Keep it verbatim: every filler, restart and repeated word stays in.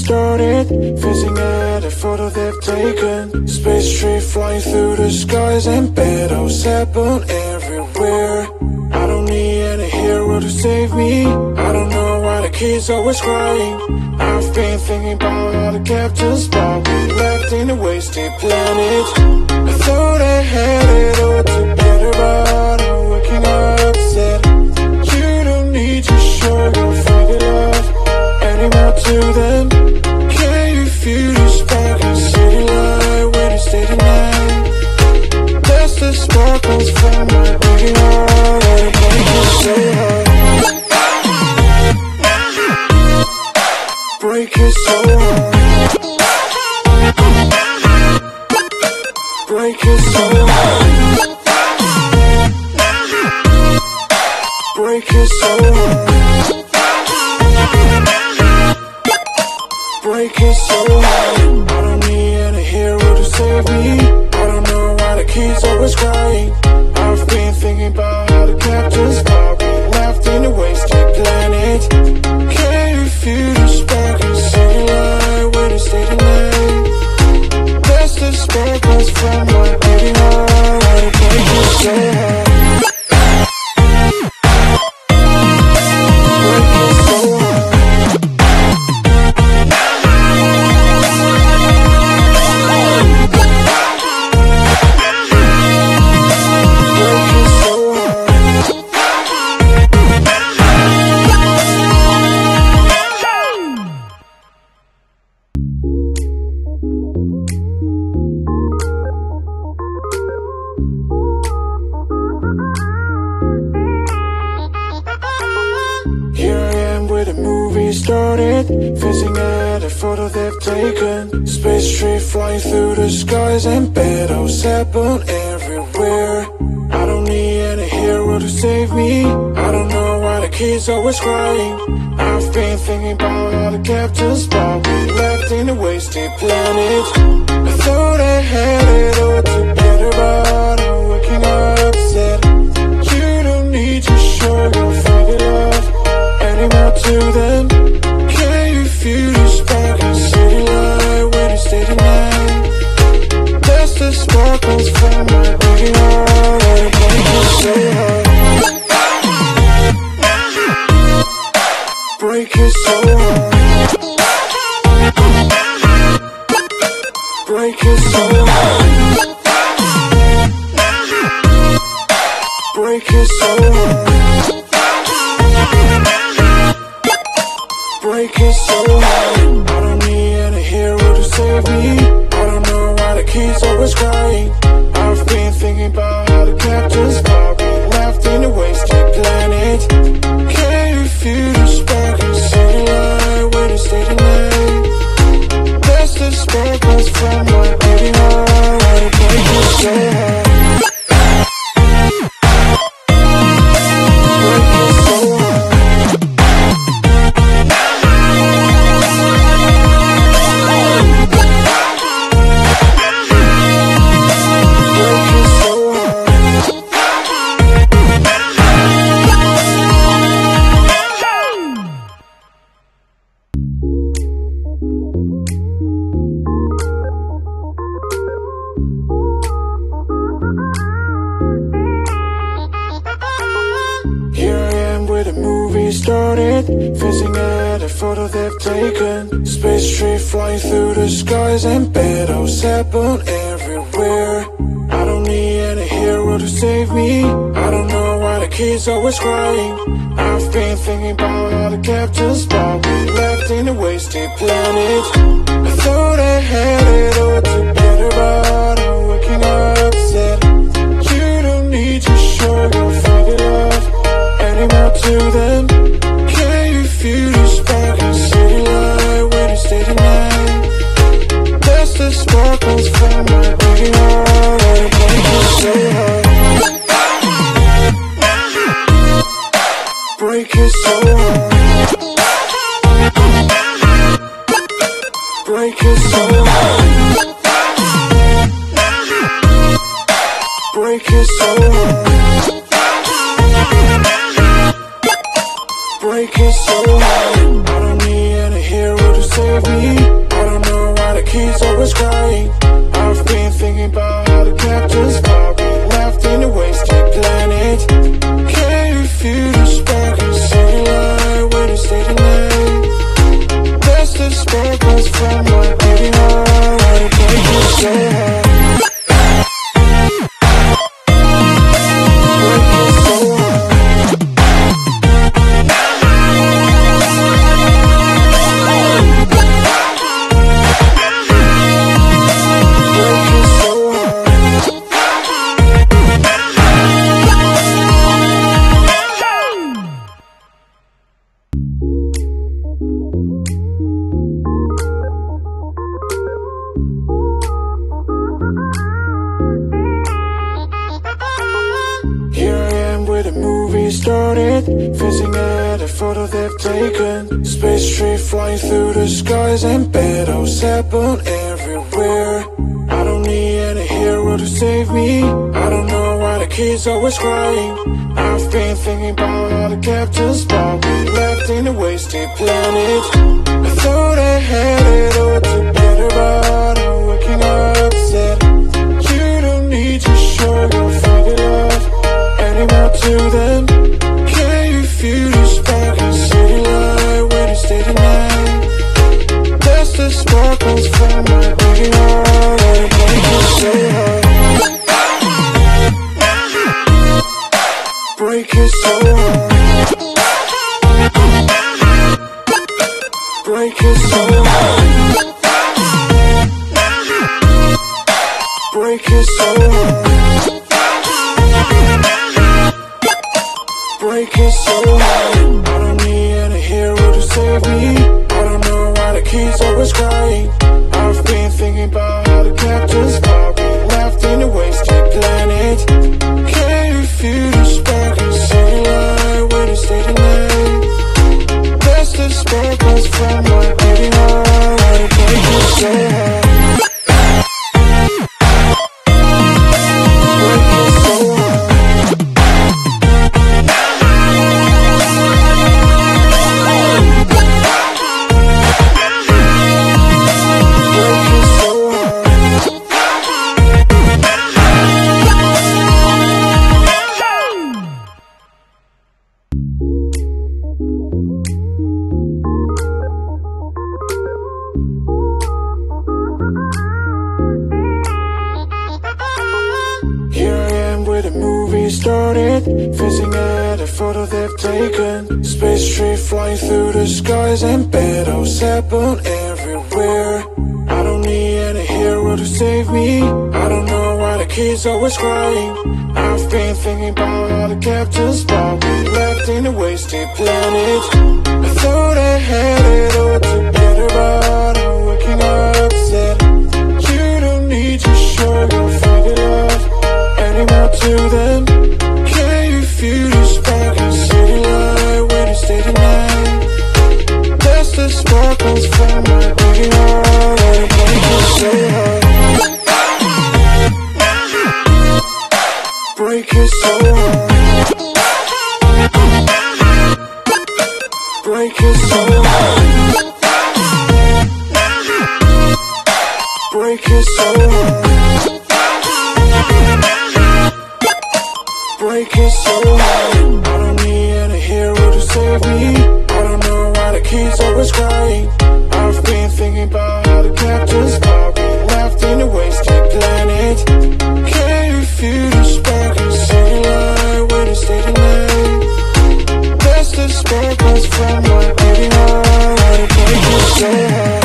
started, fizzing at a photo they've taken. Space tree flying through the skies and battles happen everywhere. I don't need any hero to save me. I don't know why the kids always crying. I've been thinking about all the captains, but we left in a wasted planet. I thought I had it all together, but I'm waking up sad. You don't need to show your fake love anymore to them. Can you feel the spark in city light when you stay the night? That's the sparkles from my beating heart, and it breaks me so hard. Break it so hard. Break it so hard. Break it so hard. Break it so hard. I don't need any hero to save me. I don't know why the kids always crying. I've been thinking about how the captains got me left in a wasted planet. Can you feel the spark in city light when you stay the night? That's the sparkles from my beating heart, and it breaks me so hard. Started, fizzing at a photo they've taken. Space tree flying through the skies and battles happen everywhere. I don't need any hero to save me. I don't know why the kids always crying. I've been thinking about all the captains, but we left in a wasted planet. I thought I had it all together, but I'm waking up sad. You don't need to show your fake love anymore to them. Can you feel the spark in city light when you stay the night? That's the sparkles from my beating heart, and it breaks me so hard. Break it so hard. Break it so hard. Break it so hard. Break it so hard. I don't need any hero to save me. I don't know why the kids always crying. I've been thinking about how the captains got me left in a wasted planet. Can you feel the spark in city light when you stay the night? That's the sparkles from my beating heart, and it breaks me so hard. Break it so hard. Started, fizzing at a photo they've taken. Space tree flying through the skies and battles happen everywhere. I don't need any hero to save me. I don't know why the kids always crying. I've been thinking about all the captains, but we left in a wasted planet. I thought I had it all together, but I'm waking up sad. You don't need to show your fake love anymore to them. Can you feel the spark in city light when you stay the night? That's the sparkles from my beating heart, and it breaks me so hard. Break it so hard. Break it so hard. Break it so hard. Break it so hard. I don't need any hero to save me. always crying. I've been thinking about how the captain's spark we left in a wasted planet. Can you feel the spark and see light when you stay the night? That's the sparkles from my beating heart when it breaks me so hard. Started facing at a photo they've taken. Space tree flying through the skies and battles happen everywhere. I don't need any hero to save me. I don't know why the kids always crying. I've been thinking about all the captain's spark we left in a wasted planet. I thought I had it all together, but I'm waking up sad. You don't need to show your faggot love anymore to them. Feel the spark and see the light when you stay the night. That's the sparkles from my beating heart when it breaks me so hard. Break it so hard. Break it so hard. Break it so hard. Break it so hard. I don't need any hero to save me. I don't know why the kids always crying. I've been thinking about how the captain's spark we left in a wasted planet. Can you feel the spark and see the light when you stay the night? That's the sparkles from my beating heart when it breaks me so hard. Started facing at a photo they've taken. Space tree flying through the skies and battles happen everywhere. I don't need any hero to save me. I don't know why the kids always crying. I've been thinking about all the captain's spark we left in a wasted planet. I thought I had it all together, but I'm waking up sad. You don't need to show your faggot love anymore to them. Feel the spark and see the light when you stay the night. That's the sparkles from my beating heart when it breaks me so hard. Break it so hard. Break it so hard. Break it so hard. Break it so hard. I don't need any hero to save me. I don't know why the kids always crying. I've been thinking about how the captain's spark we left in a wasted planet. Can you feel the spark and see the light when you stay the night? That's the sparkles from my beating heart when it breaks me so hard.